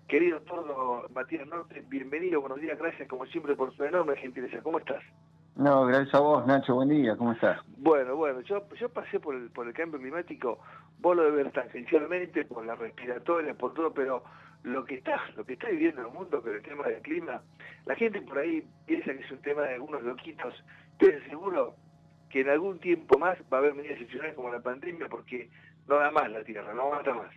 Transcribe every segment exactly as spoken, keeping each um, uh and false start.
Querido Tordo Matías Norte, bienvenido, buenos días, gracias como siempre por su enorme gentileza. ¿Cómo estás? No, gracias a vos, Nacho, buen día, ¿cómo estás? Bueno, bueno, yo, yo pasé por el, por el cambio climático, vos lo debes ver tangencialmente, por la respiratoria, por todo, pero lo que está, lo que está viviendo el mundo con el tema del clima, la gente por ahí piensa que es un tema de algunos loquitos, pero seguro que en algún tiempo más va a haber medidas excepcionales como la pandemia, porque no da más la Tierra, no aguanta más.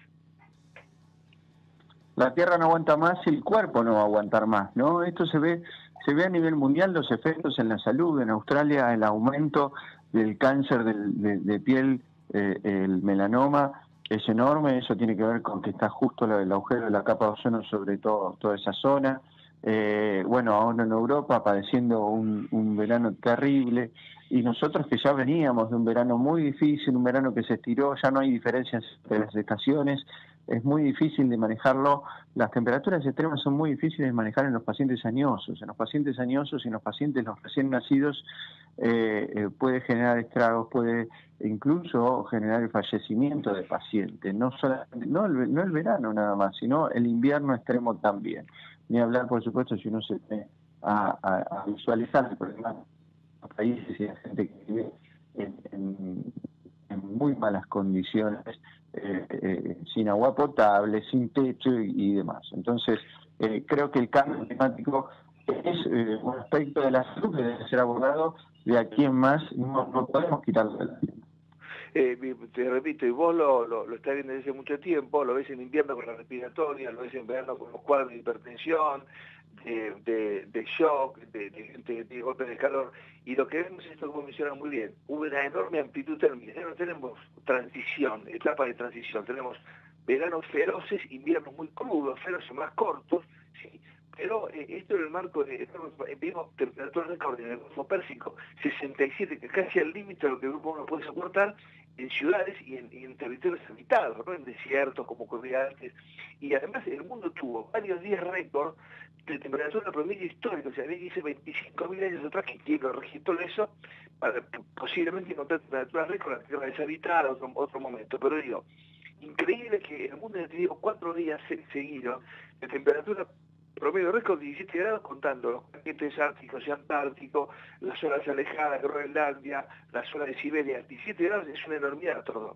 La Tierra no aguanta más y el cuerpo no va a aguantar más, ¿no? Esto se ve, se ve a nivel mundial los efectos en la salud. En Australia el aumento del cáncer del, de, de piel, eh, el melanoma, es enorme. Eso tiene que ver con que está justo la, el agujero de la capa de ozono sobre todo, toda esa zona. Eh, bueno, ahora en Europa padeciendo un, un verano terrible, y nosotros que ya veníamos de un verano muy difícil, un verano que se estiró, ya no hay diferencias entre las estaciones, es muy difícil de manejarlo. Las temperaturas extremas son muy difíciles de manejar en los pacientes añosos. En los pacientes añosos y en los pacientes los recién nacidos eh, eh, puede generar estragos, puede incluso generar el fallecimiento de pacientes. No, solamente, no, el, no el verano nada más, sino el invierno extremo también. Ni hablar, por supuesto, si uno se ve a, a, a visualizar el problema de los países y la gente que vive en, en, en muy malas condiciones, eh, eh, sin agua potable, sin techo y, y demás. Entonces, eh, creo que el cambio climático es eh, un aspecto de la salud que debe ser abordado de aquí en más, no, no podemos quitarlo de la vida. Eh, te repito, y vos lo, lo, lo estás viendo desde hace mucho tiempo, lo ves en invierno con la respiratoria, lo ves en verano con los cuadros de hipertensión, de, de, de shock, de, de gente que tiene golpes de calor, y lo que vemos es esto, como mencionas muy bien, una enorme amplitud térmica. Ya no tenemos transición, etapa de transición, tenemos veranos feroces, inviernos muy crudos, feroces más cortos, ¿sí? Pero eh, esto en el marco de, vimos temperaturas récord en el Golfo Pérsico, sesenta y siete, que casi al límite de lo que el grupo uno puede soportar, en ciudades y en, y en territorios habitados, ¿no? En desiertos, como ocurría antes. Y además el mundo tuvo varios días récord de temperatura promedio histórica, o sea, dice veinticinco mil años atrás, que quien lo registró eso, para posiblemente encontrar temperaturas récord en la Tierra deshabitada, otro, otro momento. Pero digo, increíble que el mundo haya tenido cuatro días seguidos de temperatura promedio récord diecisiete grados, contando los paquetes árticos y antárticos, las zonas alejadas, Groenlandia, la zona de Siberia. diecisiete grados es una enormidad, todo.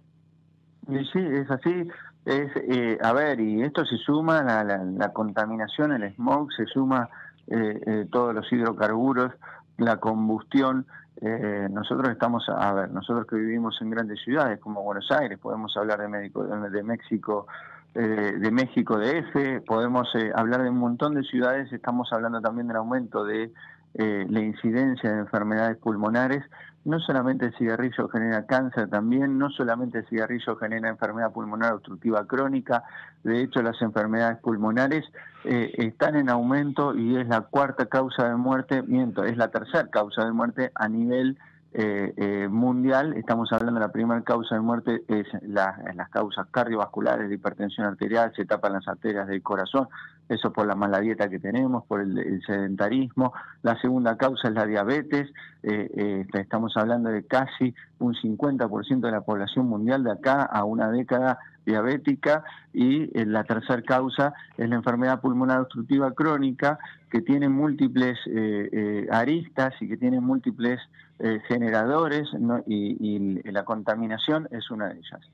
Y sí, es así. Es, eh, a ver, y esto se suma a la, la, la contaminación, el smog, se suma eh, eh, todos los hidrocarburos, la combustión. Eh, nosotros estamos, a ver, nosotros que vivimos en grandes ciudades como Buenos Aires, podemos hablar de México, de, de México, eh, de México D F, podemos eh, hablar de un montón de ciudades. Estamos hablando también del aumento de eh, la incidencia de enfermedades pulmonares. No solamente el cigarrillo genera cáncer también, no solamente el cigarrillo genera enfermedad pulmonar obstructiva crónica. De hecho, las enfermedades pulmonares eh, están en aumento y es la cuarta causa de muerte, miento, es la tercera causa de muerte a nivel eh, eh, mundial. Estamos hablando de la primera causa de muerte, es la, las causas cardiovasculares, de hipertensión arterial, se tapan las arterias del corazón, eso por la mala dieta que tenemos, por el, el sedentarismo. La segunda causa es la diabetes, eh, eh, estamos hablando de casi un cincuenta por ciento de la población mundial de acá a una década diabética, y eh, la tercera causa es la enfermedad pulmonar obstructiva crónica, que tiene múltiples eh, eh, aristas y que tiene múltiples eh, generadores, ¿no? y, y la contaminación es una de ellas.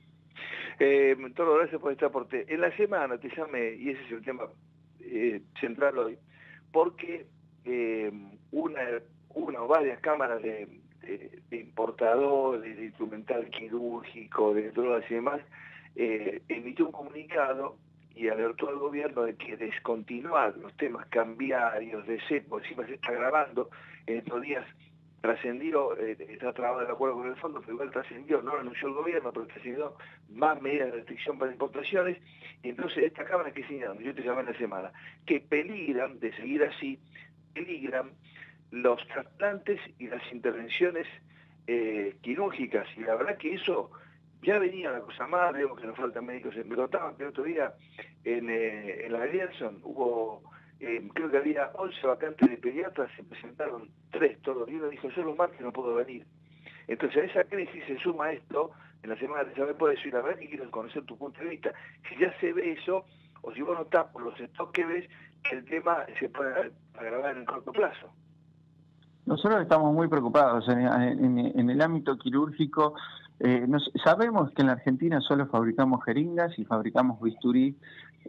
Eh, todo, gracias por este aporte. En la semana te llamé, y ese es el tema eh, central hoy, porque eh, una, una o varias cámaras de, de, de importadores, de instrumental quirúrgico, de drogas y demás, eh, emitió un comunicado y alertó al gobierno de que descontinuar los temas cambiarios de cepo, encima se está grabando, en estos días trascendió, eh, está trabado el acuerdo con el fondo, pero igual trascendió, no lo anunció el gobierno, pero trascendió más medidas de restricción para importaciones, y entonces esta cámara que señaló, yo te llamé en la semana, que peligran, de seguir así, peligran los trasplantes y las intervenciones eh, quirúrgicas, y la verdad que eso ya venía la cosa más, vemos que nos faltan médicos. Me contaban que el otro día en, eh, en la Gerson hubo, eh, creo que había once vacantes de pediatras, se presentaron tres todos, y uno dijo, yo los martes no puedo venir. Entonces a esa crisis se suma esto, en la semana te llamé por eso, y la verdad que quiero conocer tu punto de vista. Si ya se ve eso, o si vos notás por los stocks que ves que el tema se puede agravar en el corto plazo. Nosotros estamos muy preocupados en, en, en el ámbito quirúrgico. Eh, nos, sabemos que en la Argentina solo fabricamos jeringas y fabricamos bisturí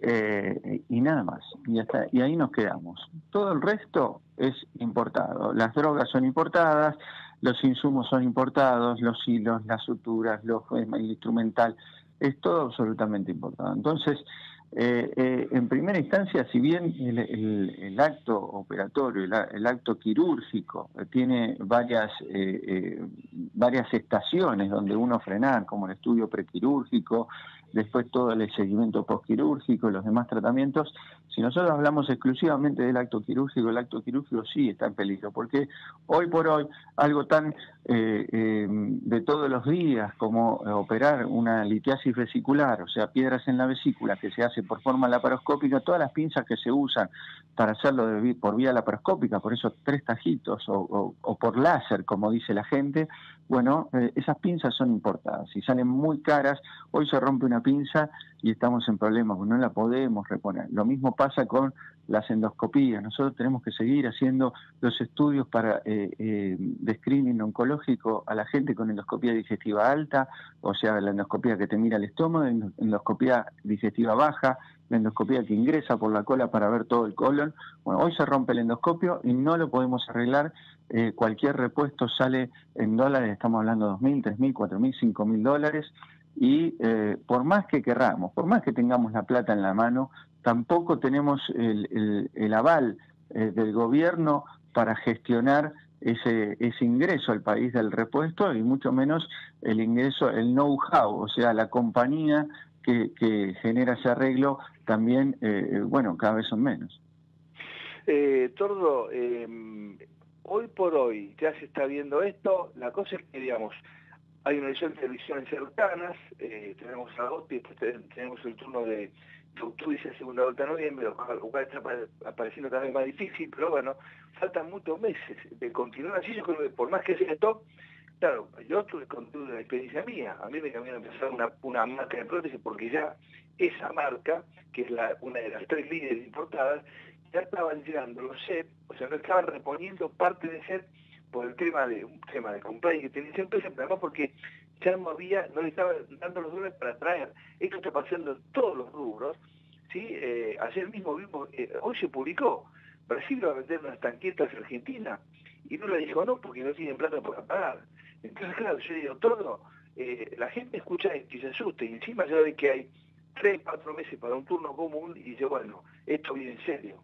eh, y nada más, y, hasta, y ahí nos quedamos. Todo el resto es importado. Las drogas son importadas, los insumos son importados, los hilos, las suturas, los, el instrumental, es todo absolutamente importado. Entonces, Eh, eh, en primera instancia, si bien el, el, el acto operatorio, el, el acto quirúrgico eh, tiene varias, eh, eh, varias estaciones donde uno frenar, como el estudio prequirúrgico, después todo el seguimiento postquirúrgico, los demás tratamientos, si nosotros hablamos exclusivamente del acto quirúrgico, el acto quirúrgico sí está en peligro, porque hoy por hoy algo tan eh, eh, de todos los días como operar una litiasis vesicular, o sea, piedras en la vesícula que se hace por forma laparoscópica, todas las pinzas que se usan para hacerlo de, por vía laparoscópica, por eso tres tajitos o, o, o por láser, como dice la gente, bueno, eh, esas pinzas son importadas y salen muy caras. Hoy se rompe una pinza y estamos en problemas, no la podemos reponer. Lo mismo pasa con las endoscopías. Nosotros tenemos que seguir haciendo los estudios para eh, eh, de screening oncológico a la gente con endoscopía digestiva alta, o sea, la endoscopía que te mira el estómago, la endoscopía digestiva baja, la endoscopía que ingresa por la cola para ver todo el colon. Bueno, hoy se rompe el endoscopio y no lo podemos arreglar. Eh, cualquier repuesto sale en dólares, estamos hablando de dos mil, tres mil, cuatro mil, cinco mil dólares, y eh, por más que querramos, por más que tengamos la plata en la mano, tampoco tenemos el, el, el aval eh, del gobierno para gestionar ese, ese ingreso al país del repuesto y mucho menos el ingreso, el know-how, o sea, la compañía que, que genera ese arreglo también, eh, bueno, cada vez son menos. Eh, Tordo, eh, hoy por hoy ya se está viendo esto, la cosa es que, digamos, hay una edición de televisiones cercanas, eh, tenemos agosto y después tenemos el turno de, de octubre y la segunda vuelta de noviembre, lo cual está apareciendo cada vez más difícil, pero bueno, faltan muchos meses de continuar así. Yo creo que por más que sea esto, claro, yo tuve con una experiencia mía, a mí me cambiaron a empezar una, una marca de prótesis porque ya esa marca, que es la, una de las tres líderes importadas, ya estaban llegando los S E P, o sea, no estaban reponiendo parte de S E P por el tema de un tema de compliance que tenía esa empresa, pero además porque ya no había, no le estaban dando los dólares para traer. Esto está pasando en todos los rubros, ¿sí? Eh, ayer mismo vimos, eh, hoy se publicó, Brasil va a vender unas tanquetas a Argentina, y no le dijo no porque no tienen plata para pagar. Entonces, claro, yo digo, todo, eh, la gente escucha esto y se asusta, y encima ya ve que hay tres, cuatro meses para un turno común, y dice, bueno, esto viene en serio.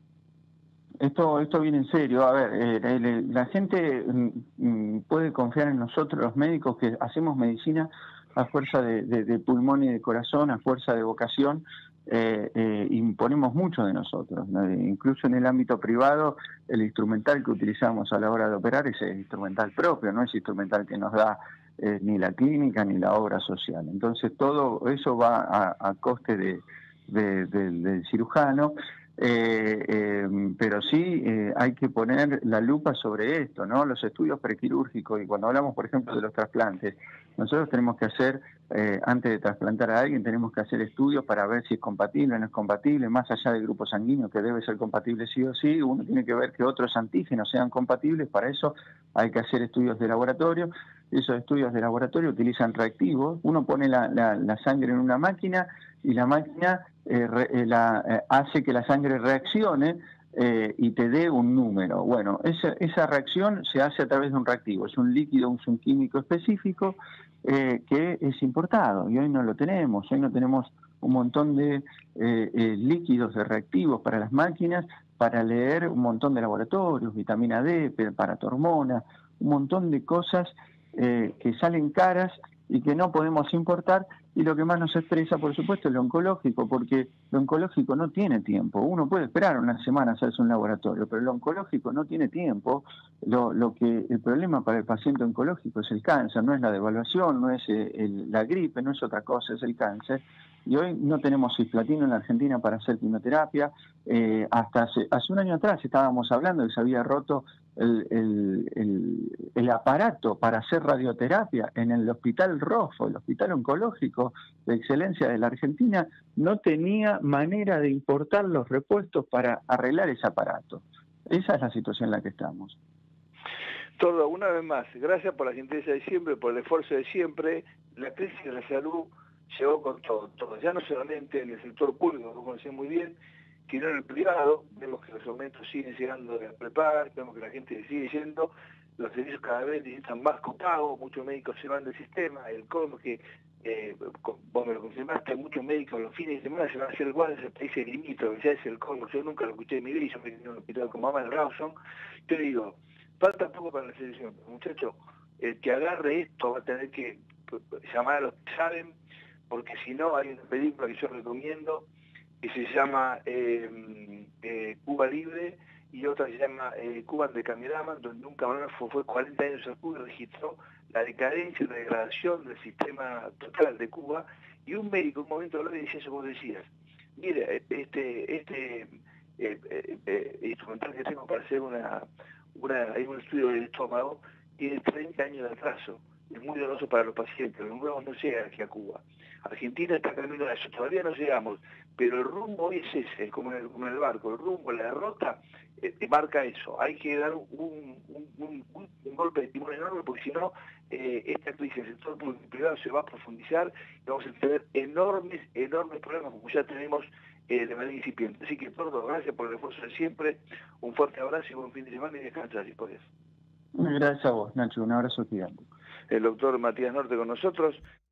Esto, esto viene en serio. A ver, eh, la gente mm, puede confiar en nosotros, los médicos, que hacemos medicina a fuerza de, de, de pulmón y de corazón, a fuerza de vocación, eh, eh, imponemos mucho de nosotros, ¿no? Incluso en el ámbito privado, el instrumental que utilizamos a la hora de operar es el instrumental propio, no es instrumental que nos da eh, ni la clínica ni la obra social. Entonces todo eso va a, a coste de, de, de, del cirujano. Eh, eh, pero sí eh, hay que poner la lupa sobre esto, ¿no? Los estudios prequirúrgicos, y cuando hablamos, por ejemplo, de los trasplantes, nosotros tenemos que hacer, eh, antes de trasplantar a alguien, tenemos que hacer estudios para ver si es compatible o no es compatible, más allá del grupo sanguíneo, que debe ser compatible sí o sí, uno tiene que ver que otros antígenos sean compatibles, para eso hay que hacer estudios de laboratorio. Esos estudios de laboratorio utilizan reactivos, uno pone la, la, la sangre en una máquina y la máquina eh, re, eh, la, eh, hace que la sangre reaccione eh, y te dé un número. Bueno, esa, esa reacción se hace a través de un reactivo, es un líquido, un, un químico específico eh, que es importado y hoy no lo tenemos, hoy no tenemos un montón de eh, eh, líquidos de reactivos para las máquinas, para leer un montón de laboratorios, vitamina D, paratormona, un montón de cosas eh, que salen caras y que no podemos importar, y lo que más nos estresa, por supuesto, es lo oncológico, porque lo oncológico no tiene tiempo. Uno puede esperar una semana a hacerse un laboratorio, pero lo oncológico no tiene tiempo. Lo, lo que el problema para el paciente oncológico es el cáncer, no es la devaluación, no es el, la gripe, no es otra cosa, es el cáncer. y hoy no tenemos cisplatina en la Argentina para hacer quimioterapia. Eh, hasta hace, hace un año atrás estábamos hablando de que se había roto el, el, el, el aparato para hacer radioterapia en el Hospital Rofo, el Hospital Oncológico de Excelencia de la Argentina, no tenía manera de importar los repuestos para arreglar ese aparato. Esa es la situación en la que estamos. Tordo, una vez más, gracias por la gentileza de siempre, por el esfuerzo de siempre. La crisis de la salud llegó con todo, todo. Ya no solamente en el sector público, que lo conocemos muy bien, sino en el privado. Vemos que los aumentos siguen llegando de preparar, vemos que la gente sigue yendo, los servicios cada vez necesitan más copago, muchos médicos se van del sistema, el colmo que, eh, vos me lo confirmaste, muchos médicos los fines de semana se van a hacer guardias en países limítrofes, ya es el colmo. Yo nunca lo escuché en mi vida, yo me quedé en un hospital con mamá en Rawson. Yo digo, falta poco para la selección, muchachos, el que agarre esto va a tener que llamar a los que saben, porque si no hay una película que yo recomiendo que se llama eh, eh, Cuba Libre, y otra que se llama eh, Cuba de Camirama, donde un camarógrafo fue cuarenta años a Cuba y registró la decadencia y la degradación del sistema total de Cuba, y un médico en un momento habló y decía eso que vos decías. Mire, este, este eh, eh, eh, instrumental que tengo para hacer una, una, un estudio del estómago tiene treinta años de atraso. Es muy doloroso para los pacientes. Los nuevos no llegan aquí a Cuba. Argentina está camino a eso. Todavía no llegamos, pero el rumbo hoy es ese, como en el, como en el barco. El rumbo, la derrota, eh, marca eso. Hay que dar un, un, un, un, un golpe de timón enorme, porque si no, eh, esta crisis en el sector público y privado se va a profundizar y vamos a tener enormes, enormes problemas, como ya tenemos eh, de manera incipiente. Así que, Tordo, gracias por el esfuerzo de siempre. Un fuerte abrazo y buen fin de semana, y descansa si podés. Gracias a vos, Nacho. Un abrazo gigante. El doctor Matías Norte con nosotros.